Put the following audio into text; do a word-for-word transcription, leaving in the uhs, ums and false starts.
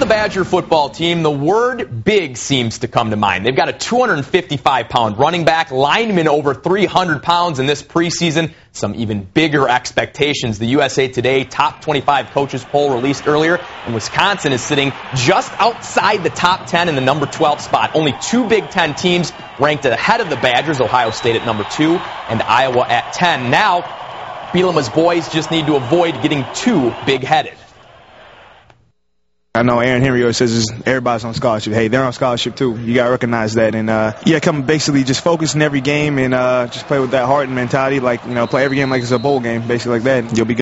the Badger football team, the word big seems to come to mind. They've got a two hundred fifty-five pound running back, lineman over three hundred pounds in this preseason, some even bigger expectations. The U S A Today top twenty-five coaches poll released earlier, and Wisconsin is sitting just outside the top ten in the number twelve spot. Only two Big Ten teams ranked ahead of the Badgers, Ohio State at number two and Iowa at ten. Now, Bielema's boys just need to avoid getting too big-headed. I know Aaron Henry always says everybody's on scholarship. Hey, they're on scholarship too. You got to recognize that. And, uh, yeah, come basically just focus in every game and uh, just play with that heart and mentality. Like, you know, play every game like it's a bowl game, basically like that. You'll be good.